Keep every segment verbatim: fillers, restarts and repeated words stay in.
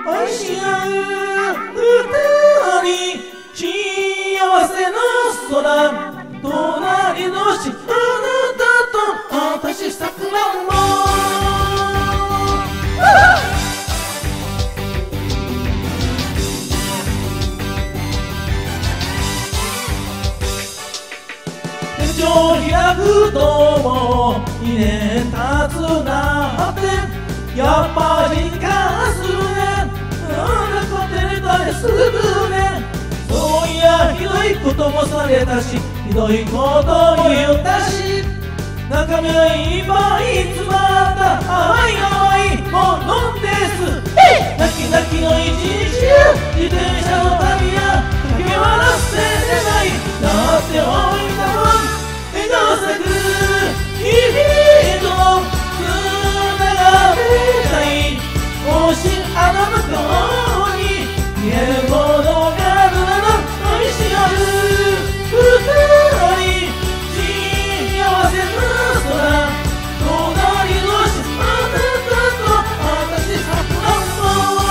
愛し合う二人幸せの空隣同士あなたと私さくらんぼ手錠開くともにねん経つなってやっぱりかするねなんか照れたりするねそういやひどいこともされたしひどいことも言ったし中身はいっぱい詰まった甘い甘いものです泣き泣きの一日や自転車の旅やかけ笑せれないだって思いたもん笑顔咲く日々とつながってたいもしあの向こうに見えるものがあるなら愛し合う二人幸せな空隣のしあなたと私さくらんぼ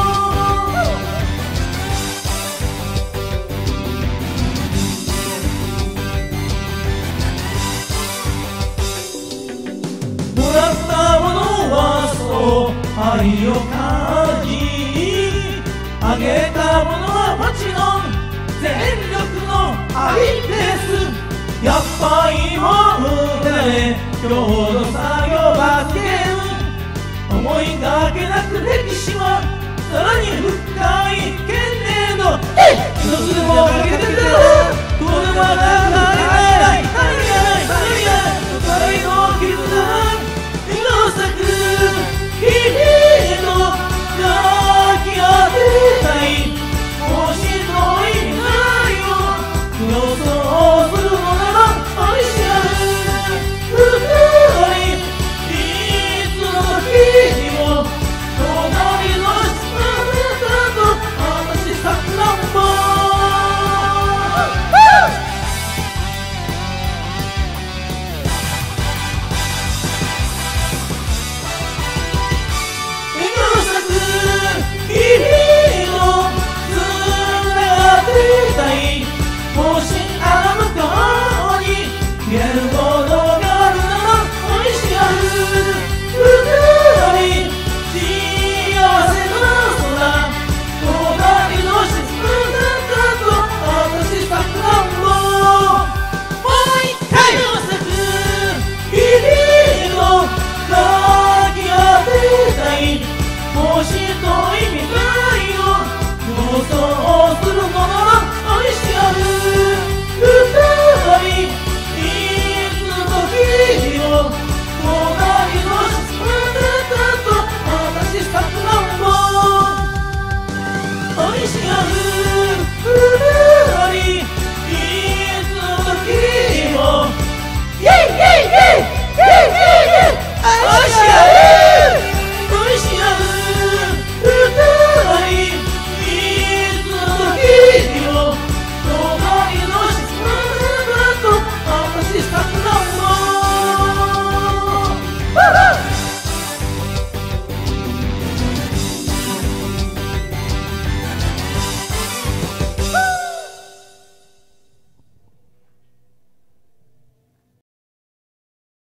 もらったものはそう愛を感じあげたものはもちろん全力の愛ですやっぱりもうね今日の作業場険思いがけなく歴史はさらに深い懸念の一つでもかけてくれ車が足りない足りない足りない二人の絆笑顔咲く日々の抱き合ってたいもし遠い未来を予想するのなら愛し合う二人いつの時にも隣のあなたと私さくらんぼ笑顔咲く日々のつながってたいもしあの向こうに見えるものがあるなら愛し合う二人幸せな空隣のしあなたと私さくらんぼもう一回咲く日々の抱き合ってたいもし遠い未来を予想するのなら愛し合う二人いつの時にも隣のあなたと私さくらんぼ愛し合う